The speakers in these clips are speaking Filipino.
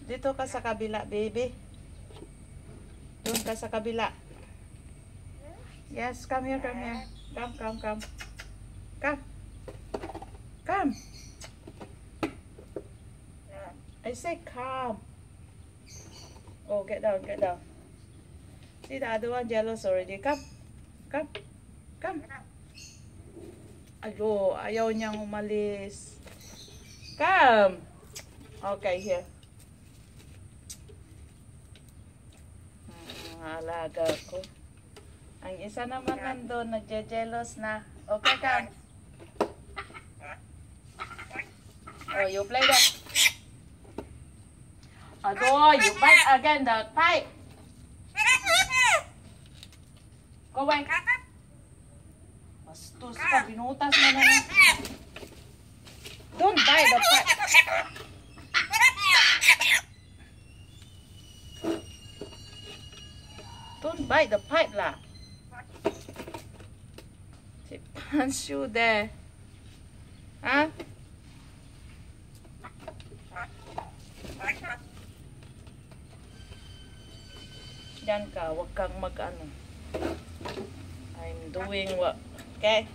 Dito ka sa kabila, baby. Doon ka sa kabila. Yes, come here, come here. Come, come, come. Come. Come. I say come. Oh, get down, get down. See, the other one jealous already. Come. Come. Come. Ayo, ayaw niyang umalis. Come. Okay, here. Alaga ko. Ang isa naman nandun, nagje-jealous na. Okay, come. Oh, you play that. Adoy, you bite again the pipe. Go away. Bastos ka, binutas mo na lang. Don't bite the pipe. Don't bite the pipe lah. She punch you there. Huh? Diyan ka, wag kang mag-ano. I'm doing what, okay?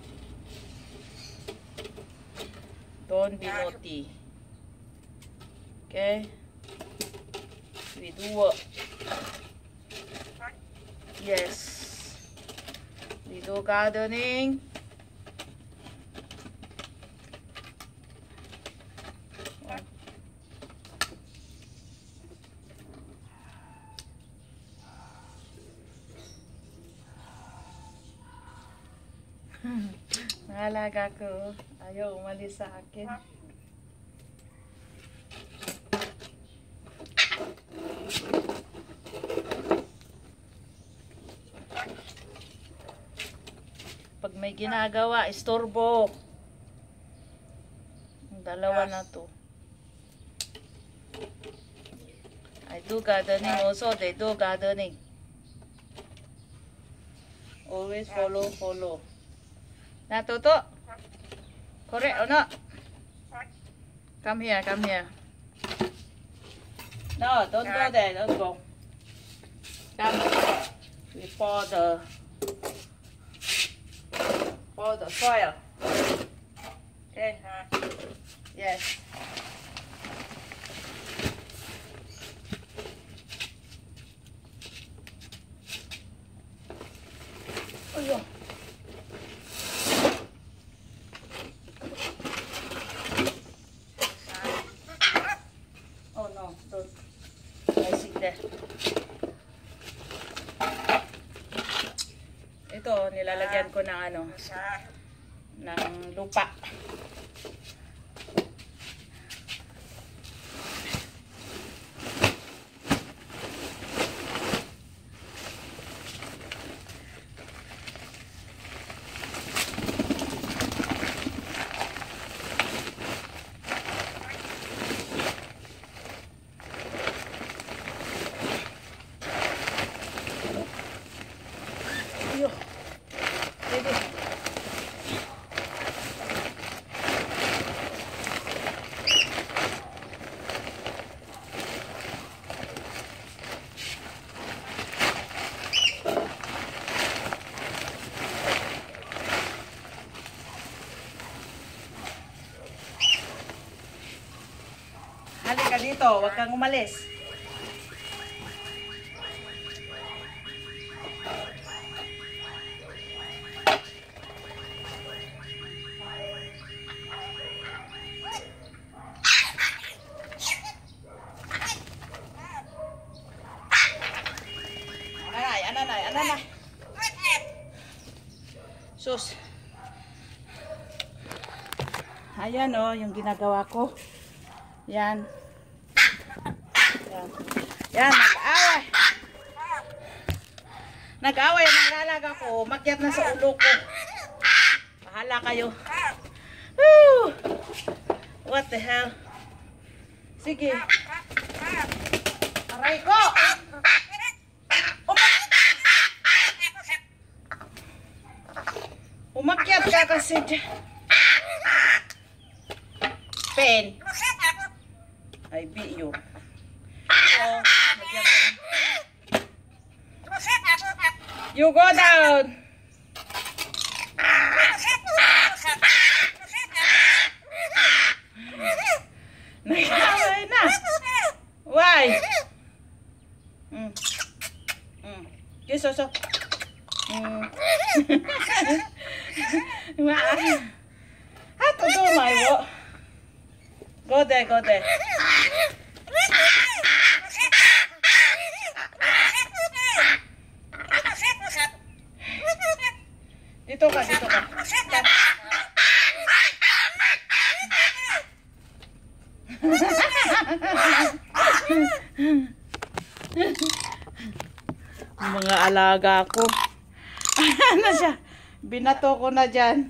Don't be naughty. Okay? We do what? Yes. We do gardening. Nangalaga ko. Ayaw umalis sa akin. Pag may ginagawa, istorbo. Ang dalawa na to. I do gardening also. They do gardening. Always follow. Natuto. Correct or not? Come here. No, don't go there. Don't go. Come. We pour the soil. Okay. Yes. Ayo. Oh no, don't. I see there. Ito, nilalagyan ko ng ano, ng lupa. Halika dito, huwag kang umalis. Ananay. Sus. Ayan o, yung ginagawa ko. Yan. Yan, nag-away. Nag-away ang nalalaga ko. Makyat na sa ulo ko. Bahala kayo. Woo! What the hell? Sige. Aray ko! Umakyat ka kasi dyan. Pen. I beat you. Lagyan ko. You go down. Nag-away na. Why? Yes, so. How to do my work? Go there, go there. Dito ka, dito ka. Mga alaga ko. Ano siya? Binato ko na dyan.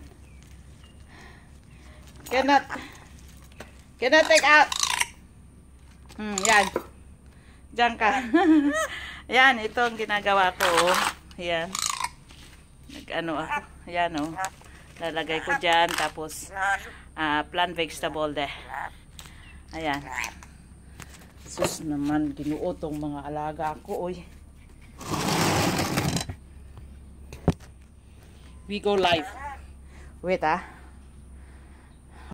Cannot take out. Yan. Diyan ka. Yan, ito ang ginagawa ko. Yan. Nag-ano ako. Yan, oh. Lalagay ko dyan. Tapos, plant vegetable there. Ayan. Sus naman, ginuotong mga alaga ko, oy. We go live. Wait,